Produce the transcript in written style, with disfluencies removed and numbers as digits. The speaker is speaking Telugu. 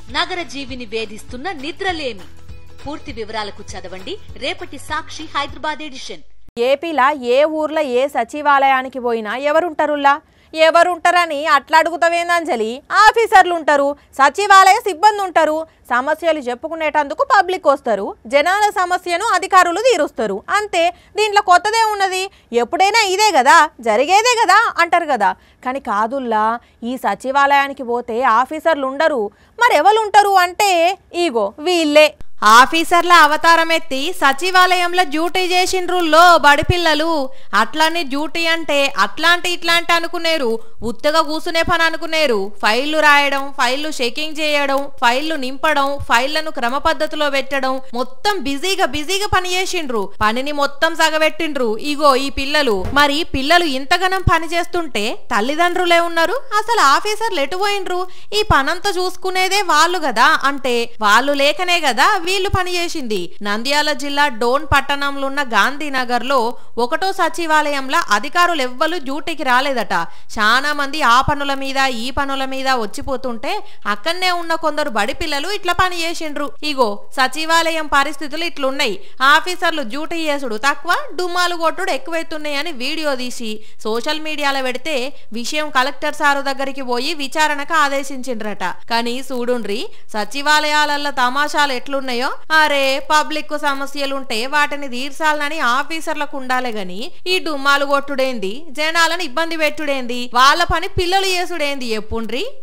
నగర జీవిని వేధిస్తున్న నిద్రలేమి. పూర్తి వివరాలకు చదవండి రేపటి సాక్షి హైదరాబాద్ ఎడిషన్. ఏపీలా ఏ ఊర్లో ఏ సచివాలయానికి పోయినా ఎవరుంటారని అట్లా అడుగుతావేందంజలి. ఆఫీసర్లు ఉంటారు, సచివాలయ సిబ్బంది ఉంటారు. సమస్యలు చెప్పుకునేటందుకు పబ్లిక్ వస్తారు, జనాల సమస్యను అధికారులు తీరుస్తారు. అంతే, దీంట్లో కొత్తదే ఉన్నది. ఎప్పుడైనా ఇదే కదా, జరిగేదే కదా అంటారు కదా. కానీ కాదుల్లా, ఈ సచివాలయానికి పోతే ఆఫీసర్లు ఉండరు. మరెవరుంటారు అంటే ఇగో వీళ్ళే. ఆఫీసర్ల అవతారం ఎత్తి సచివాలయంలో డ్యూటీ చేసిండ్రుల్లో బడిపిల్లలు. అట్లని డ్యూటీ అంటే అట్లాంటి ఇట్లాంటి అనుకునేరు, ఉత్తగా కూసునే పని అనుకునేరు. ఫైళ్లు రాయడం, ఫైళ్లు చెకింగ్ చేయడం, ఫైళ్లు నింపడం, ఫైళ్లను క్రమ పద్ధతిలో పెట్టడం, మొత్తం బిజీగా పని చేసిండ్రు. పనిని మొత్తం సగబెట్టిండ్రు ఇగో ఈ పిల్లలు. మరి పిల్లలు ఇంతగానం పని చేస్తుంటే తల్లిదండ్రులే ఉన్నారు, అసలు ఆఫీసర్లు ఎటు పోయిండ్రు? ఈ పనంతా చూసుకునేదే వాళ్ళు కదా. అంటే వాళ్ళు లేకనే కదా వీళ్ళు పనిచేసింది. నంద్యాల జిల్లా డోన్ పట్టణంలో ఉన్న గాంధీనగర్ లో 1వ సచివాలయంలో అధికారులు ఎవ్వరు డ్యూటీకి రాలేదట. చాలా మంది ఆ పనుల మీద ఈ పనుల మీద వచ్చిపోతుంటే అక్కడనే ఉన్న కొందరు బడి పిల్లలు ఇట్లా పని చేసిండ్రు. ఇగో సచివాలయం పరిస్థితులు ఇట్లున్నాయి. ఆఫీసర్లు డ్యూటీ చేసుడు తక్కువ, డుమ్మాలు కొట్టుడు ఎక్కువైతున్నాయని వీడియో తీసి సోషల్ మీడియాలో పెడితే విషయం కలెక్టర్ సారు దగ్గరికి పోయి విచారణకు ఆదేశించిండ్రట. కానీ చూడుండ్రి, సచివాలయాలలో తమాషాలు ఎట్లున్నాయో. అరే, పబ్లిక్ సమస్యలుంటే వాటిని తీర్చాలని ఆఫీసర్లకు ఉండాలి గాని ఈ డుమ్మాలు కొట్టుడేంది, జనాలను ఇబ్బంది పెట్టుడేంది, వాళ్ళ పని పిల్లలు చేసుడేంది ఎప్పుండ్రి.